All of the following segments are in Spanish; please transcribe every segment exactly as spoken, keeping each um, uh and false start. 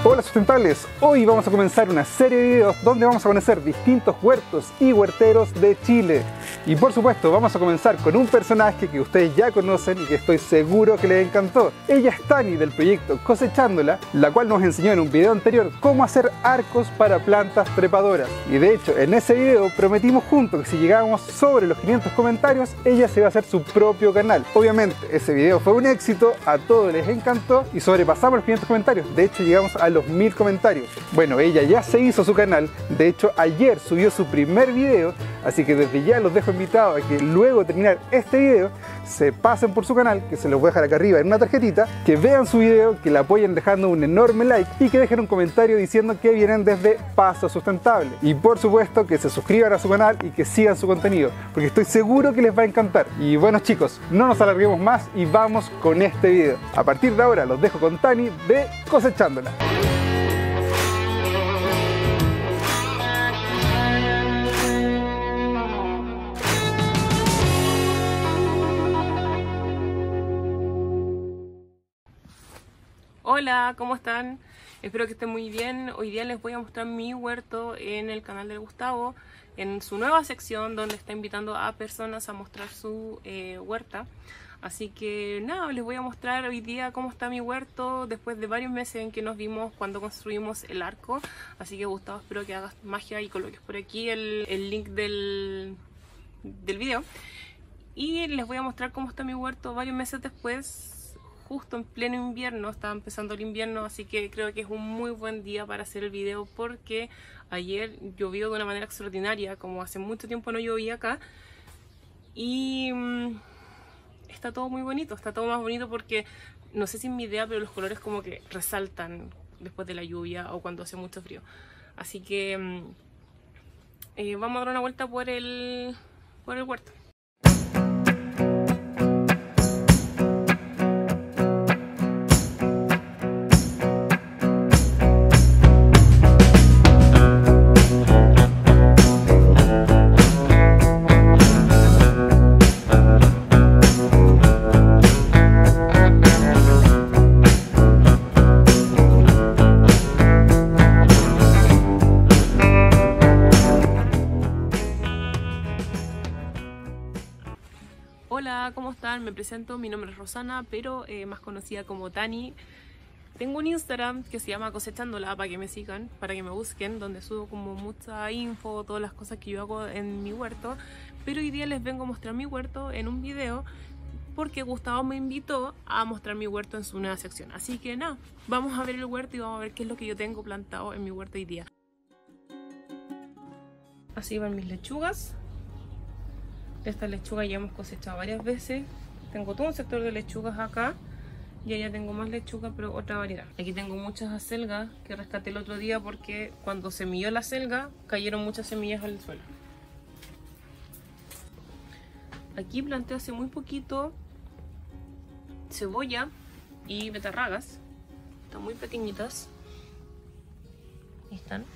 Hola sustentables, hoy vamos a comenzar una serie de videos donde vamos a conocer distintos huertos y huerteros de Chile. Y por supuesto vamos a comenzar con un personaje que ustedes ya conocen y que estoy seguro que les encantó. Ella es Tani del proyecto Cosechándola, la cual nos enseñó en un video anterior cómo hacer arcos para plantas trepadoras. Y de hecho en ese video prometimos juntos que si llegábamos sobre los quinientos comentarios, ella se iba a hacer su propio canal. Obviamente ese video fue un éxito, a todos les encantó y sobrepasamos los quinientos comentarios. De hecho llegamos a los mil comentarios. Bueno, ella ya se hizo su canal, de hecho ayer subió su primer video, así que desde ya los dejo invitados a que luego de terminar este video se pasen por su canal, que se los voy a dejar acá arriba en una tarjetita, que vean su video, que la apoyen dejando un enorme like y que dejen un comentario diciendo que vienen desde Paso Sustentable. Y por supuesto que se suscriban a su canal y que sigan su contenido, porque estoy seguro que les va a encantar. Y bueno chicos, no nos alarguemos más y vamos con este video. A partir de ahora los dejo con Tani de Cosechándola. Hola, ¿cómo están? Espero que estén muy bien. Hoy día les voy a mostrar mi huerto en el canal de Gustavo, en su nueva sección donde está invitando a personas a mostrar su eh, huerta. Así que nada, les voy a mostrar hoy día cómo está mi huerto después de varios meses en que nos vimos cuando construimos el arco. Así que Gustavo, espero que hagas magia y coloques por aquí el, el link del, del video. Y les voy a mostrar cómo está mi huerto varios meses después. Justo en pleno invierno, estaba empezando el invierno, así que creo que es un muy buen día para hacer el video porque ayer llovió de una manera extraordinaria, como hace mucho tiempo no llovía acá, y mmm, está todo muy bonito, está todo más bonito porque no sé si es mi idea, pero los colores como que resaltan después de la lluvia o cuando hace mucho frío. Así que mmm, eh, vamos a dar una vuelta por el, por el huerto. Hola, ¿cómo están? Me presento, mi nombre es Rosana, pero eh, más conocida como Tani. Tengo un Instagram que se llama Cosechándola para que me sigan, para que me busquen, donde subo como mucha info, todas las cosas que yo hago en mi huerto. Pero hoy día les vengo a mostrar mi huerto en un video porque Gustavo me invitó a mostrar mi huerto en su nueva sección. Así que nada, vamos a ver el huerto y vamos a ver qué es lo que yo tengo plantado en mi huerto hoy día. Así van mis lechugas. Esta lechuga ya hemos cosechado varias veces. Tengo todo un sector de lechugas acá. Y allá tengo más lechuga, pero otra variedad. Aquí tengo muchas acelgas que rescaté el otro día porque cuando semilló la acelga cayeron muchas semillas al suelo. Aquí planté hace muy poquito cebolla y betarragas. Están muy pequeñitas. Ahí están.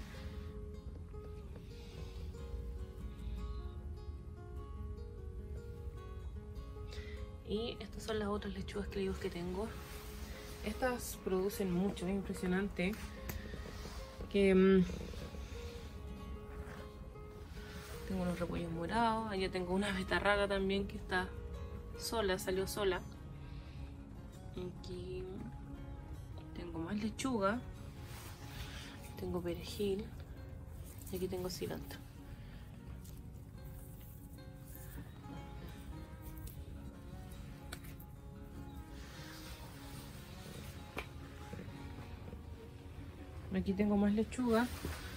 Y estas son las otras lechugas que digo que tengo. Estas producen mucho, es impresionante. Que mmm, tengo unos repollos morados. Allá tengo una betarraga también que está sola, salió sola. Aquí tengo más lechuga. Tengo perejil. Y aquí tengo cilantro. Aquí tengo más lechuga.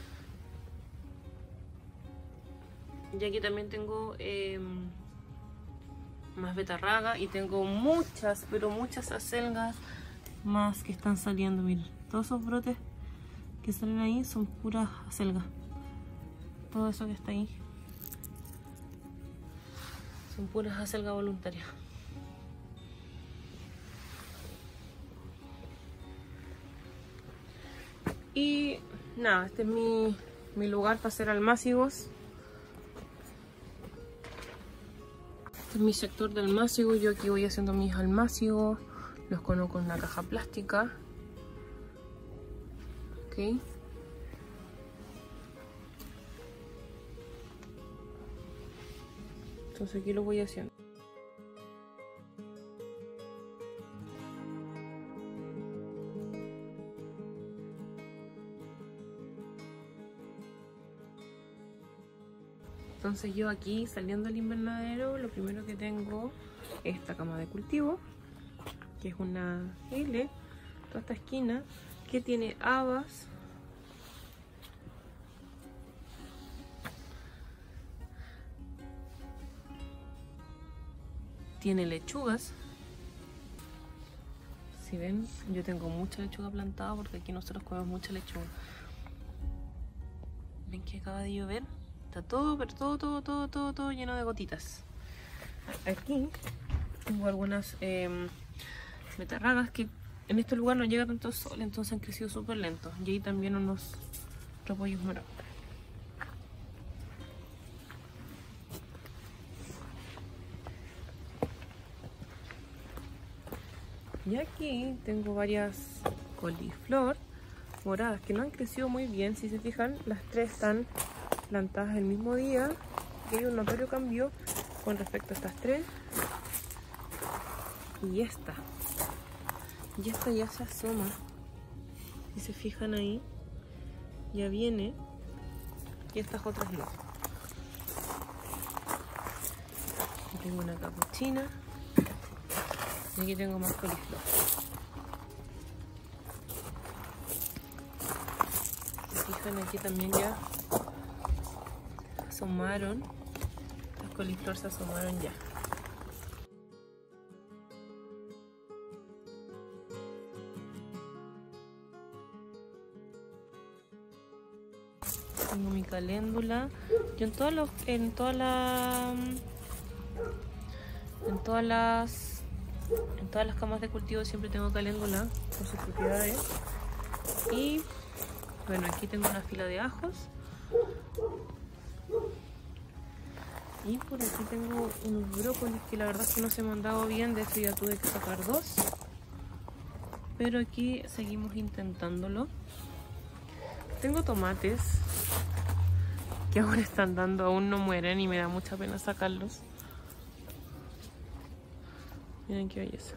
Y aquí también tengo eh, más betarraga. Y tengo muchas, pero muchas acelgas más que están saliendo. Miren, todos esos brotes que salen ahí son puras acelgas. Todo eso que está ahí son puras acelgas voluntarias. Y nada, este es mi, mi lugar para hacer almácigos. Este es mi sector de almácigo. Yo aquí voy haciendo mis almácigos. Los coloco en una caja plástica. Ok. Entonces aquí lo voy haciendo. Entonces yo aquí saliendo del invernadero, lo primero que tengo es esta cama de cultivo, que es una L, toda esta esquina, que tiene habas, tiene lechugas. Si ven, yo tengo mucha lechuga plantada porque aquí nosotros comemos mucha lechuga. ¿Ven que acaba de llover? Está todo, pero todo, todo, todo, todo, todo lleno de gotitas. Aquí tengo algunas eh, betarragas que en este lugar no llega tanto sol, entonces han crecido súper lentos. Y ahí también unos repollos morados. Y aquí tengo varias coliflor moradas que no han crecido muy bien. Si se fijan, las tres están plantadas el mismo día y hay un notorio cambio con respecto a estas tres y esta y esta ya se asoma. Si se fijan ahí, ya viene, y estas otras no. Aquí tengo una capuchina y aquí tengo más coliflor. Se fijan, aquí también ya asomaron, las coliflor se asomaron ya. Tengo mi caléndula. Yo en todos los, en todas las, en todas las, en todas las camas de cultivo siempre tengo caléndula por sus propiedades. Y bueno, aquí tengo una fila de ajos. Y por aquí tengo unos brócolis que la verdad es que no se me han dado bien, de hecho ya tuve que sacar dos. Pero aquí seguimos intentándolo. Tengo tomates que aún están dando, aún no mueren y me da mucha pena sacarlos. Miren qué belleza.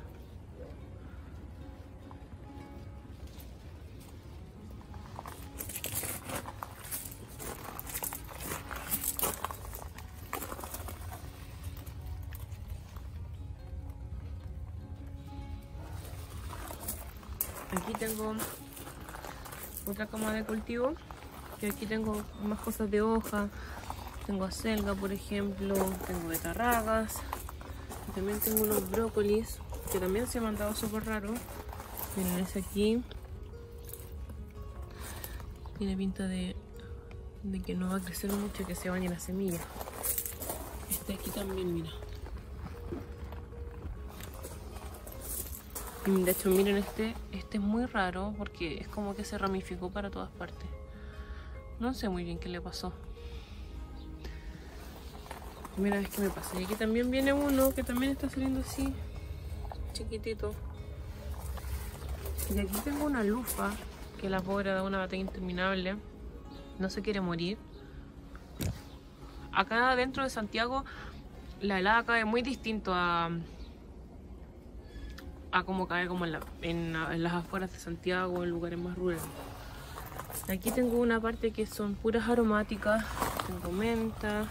Aquí tengo otra cama de cultivo, que aquí tengo más cosas de hoja. Tengo acelga, por ejemplo, tengo betarragas, y también tengo unos brócolis que también se me han dado súper raros. Miren ese aquí, tiene pinta de, de que no va a crecer mucho y que se bañe la semilla. Este aquí también, mira. De hecho, miren, este, este es muy raro porque es como que se ramificó para todas partes. No sé muy bien qué le pasó. Primera vez que me pasa. Y aquí también viene uno que también está saliendo así, chiquitito. Y aquí tengo una lufa que la pobre da una batalla interminable. No se quiere morir. Acá dentro de Santiago la helada cae muy distinto a... a como cae como en, la, en, en las afueras de Santiago, en lugares más rurales. Aquí tengo una parte que son puras aromáticas. Tengo menta,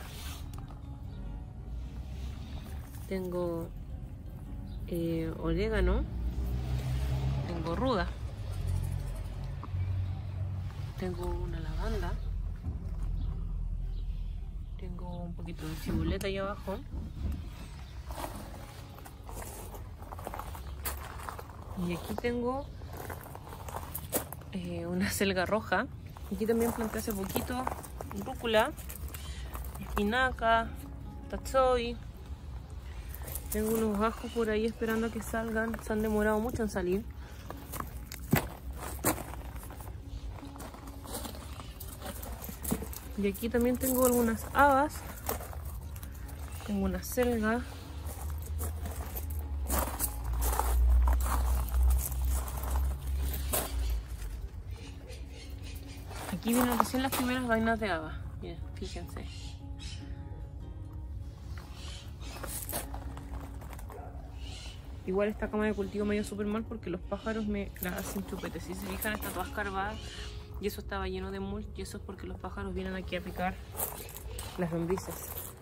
tengo eh, orégano, tengo ruda, tengo una lavanda, tengo un poquito de ciboleta ahí abajo. Y aquí tengo eh, una selga roja. Aquí también planté hace poquito rúcula, espinaca, tatsoi. Tengo unos ajos por ahí esperando a que salgan. Se han demorado mucho en salir. Y aquí también tengo algunas habas. Tengo una selga. Aquí vienen recién las primeras vainas de haba. Miren, fíjense. Igual esta cama de cultivo me dio súper mal porque los pájaros me la hacen chupete. Si se fijan, está toda escarbada y eso estaba lleno de mulch, y eso es porque los pájaros vienen aquí a picar las lombrices.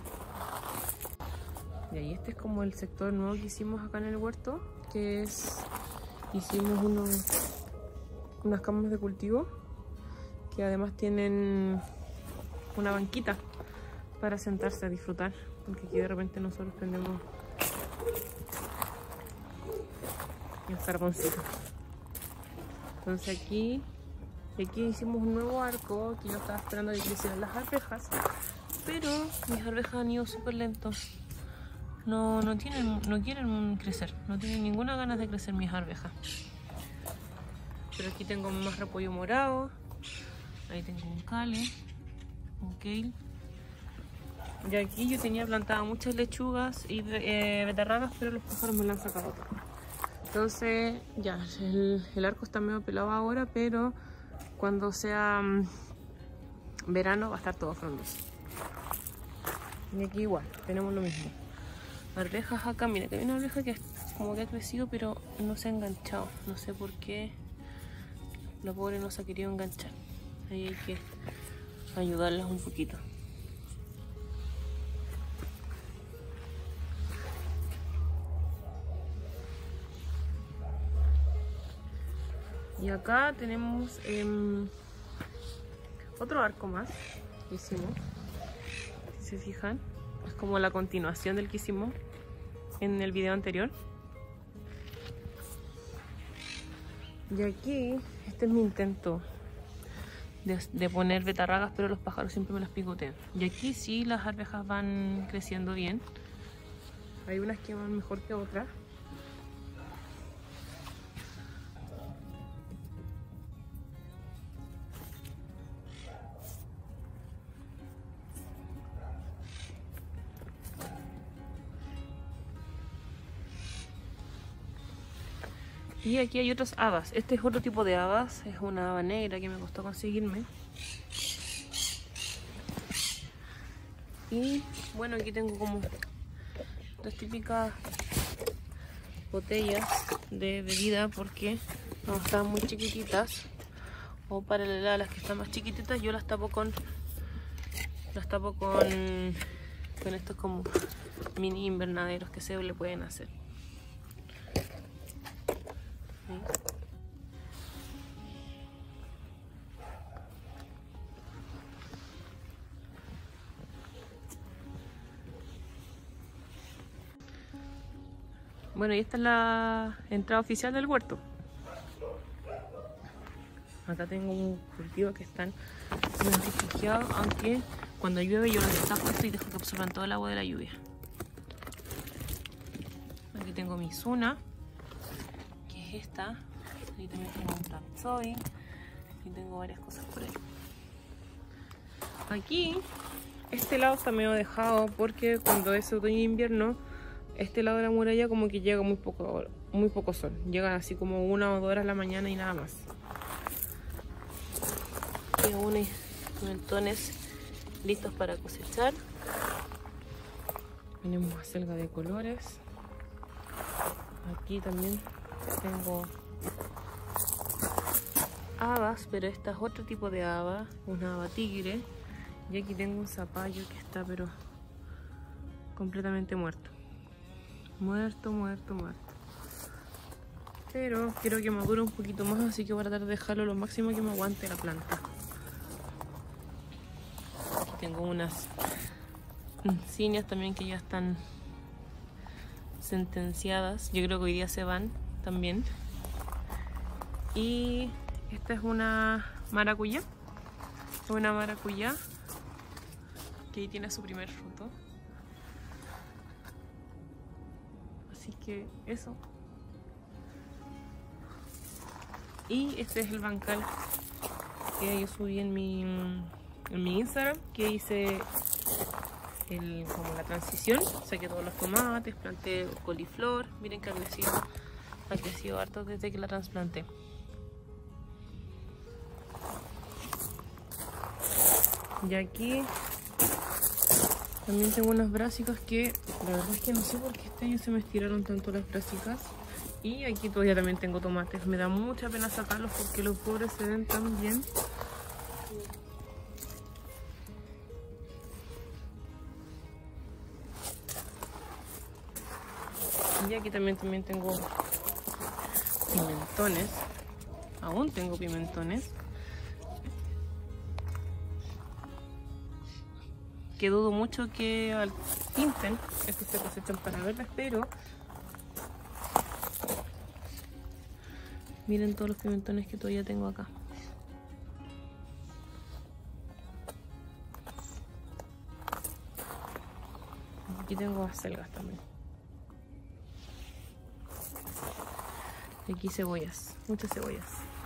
Y ahí este es como el sector nuevo que hicimos acá en el huerto, que es, hicimos unos, unas camas de cultivo que además tienen una banquita para sentarse a disfrutar, porque aquí de repente nosotros prendemos el carboncito. Entonces aquí, aquí hicimos un nuevo arco, que yo estaba esperando que crecieran las arvejas, pero mis arvejas han ido súper lentos. No, no, tienen, no quieren crecer, no tienen ninguna ganas de crecer mis arvejas. Pero aquí tengo más repollo morado, ahí tengo un kale, un kale. Y aquí yo tenía plantadas muchas lechugas y eh, betarragas, pero los pájaros me lo han sacado todo. Entonces ya, el, el arco está medio pelado ahora, pero cuando sea um, verano va a estar todo frondoso. Y aquí igual, tenemos lo mismo. Arvejas acá, mira, que hay una arveja que como que ha crecido pero no se ha enganchado. No sé por qué la pobre no se ha querido enganchar. Ahí hay que ayudarlas un poquito. Y acá tenemos eh, otro arco más que hicimos. Si se fijan, es como la continuación del que hicimos en el video anterior. Y aquí, este es mi intento de, de poner betarragas, pero los pájaros siempre me las picotean. Y aquí sí las arvejas van creciendo bien. Hay unas que van mejor que otras. Y aquí hay otros habas. Este es otro tipo de habas. Es una haba negra que me costó conseguirme. Y bueno, aquí tengo como las típicas botellas de bebida porque no están muy chiquititas. O paralelas a las que están más chiquititas, yo las tapo con las tapo con, con estos como mini invernaderos que se le pueden hacer. Bueno, y esta es la entrada oficial del huerto. Acá tengo un cultivo que están bien refugiados, aunque cuando llueve yo los destapo esto y dejo que absorban todo el agua de la lluvia. Aquí tengo mi zuna, que es esta. Ahí también tengo un tapsoy y tengo varias cosas por ahí. Aquí, este lado está medio dejado porque cuando es otoño e invierno, este lado de la muralla como que llega muy poco, muy poco sol. Llegan así como una o dos horas a la mañana y nada más. Tengo unos pimentones listos para cosechar. Tenemos acelga de colores. Aquí también tengo habas, pero esta es otro tipo de haba, una haba tigre. Y aquí tengo un zapallo que está pero completamente muerto. Muerto, muerto, muerto. Pero quiero que madure un poquito más, así que voy a tratar de dejarlo lo máximo que me aguante la planta. Aquí tengo unas encinias también que ya están sentenciadas. Yo creo que hoy día se van también. Y esta es una maracuyá. Una maracuyá que ahí tiene su primer fruto. Así que eso. Y este es el bancal que yo subí en mi, en mi Instagram, que hice el, como la transición. Saqué todos los tomates, planté coliflor. Miren que ha crecido, ha crecido harto desde que la trasplanté. Y aquí también tengo unas brásicas que la verdad es que no sé por qué este año se me estiraron tanto las brásicas. Y aquí todavía también tengo tomates. Me da mucha pena sacarlos porque los pobres se ven tan bien. Y aquí también, también tengo pimentones. Aún tengo pimentones. Que dudo mucho que al pinten, estos se cosechan para verlas, pero miren todos los pimentones que todavía tengo acá. Aquí tengo acelgas también. Y aquí cebollas, muchas cebollas.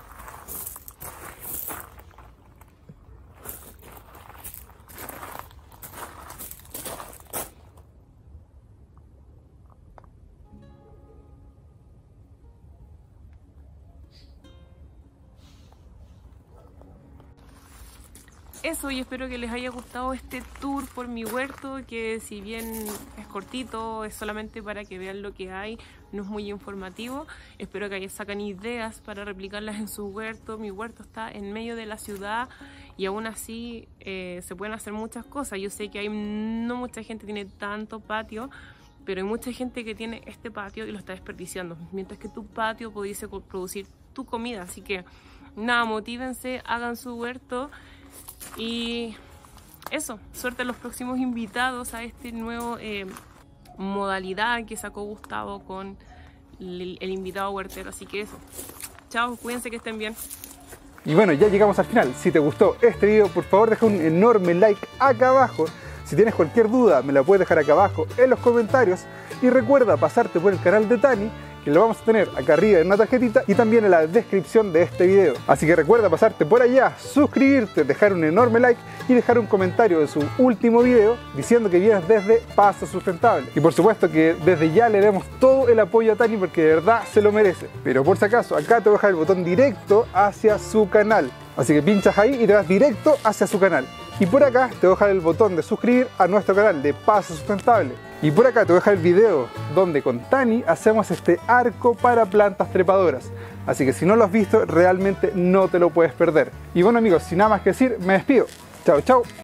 Eso, y espero que les haya gustado este tour por mi huerto, que si bien es cortito, es solamente para que vean lo que hay, no es muy informativo. Espero que sacan ideas para replicarlas en su huerto. Mi huerto está en medio de la ciudad y aún así eh, se pueden hacer muchas cosas. Yo sé que hay no mucha gente que tiene tanto patio, pero hay mucha gente que tiene este patio y lo está desperdiciando, mientras que tu patio pudiese producir tu comida. Así que nada, motívense, hagan su huerto. Y eso, suerte a los próximos invitados a este nuevo eh, modalidad que sacó Gustavo con el, el invitado huertero. Así que eso, chao, cuídense, que estén bien. Y bueno, ya llegamos al final. Si te gustó este video, por favor deja un enorme like acá abajo. Si tienes cualquier duda, me la puedes dejar acá abajo en los comentarios. Y recuerda pasarte por el canal de Tani, que lo vamos a tener acá arriba en una tarjetita y también en la descripción de este video. Así que recuerda pasarte por allá, suscribirte, dejar un enorme like y dejar un comentario de su último video diciendo que vienes desde Paso Sustentable. Y por supuesto que desde ya le demos todo el apoyo a Tani porque de verdad se lo merece. Pero por si acaso, acá te voy a dejar el botón directo hacia su canal. Así que pinchas ahí y te vas directo hacia su canal. Y por acá te voy a dejar el botón de suscribir a nuestro canal de Paso Sustentable. Y por acá te voy a dejar el video donde con Tani hacemos este arco para plantas trepadoras. Así que si no lo has visto, realmente no te lo puedes perder. Y bueno amigos, sin nada más que decir, me despido. Chao, chao.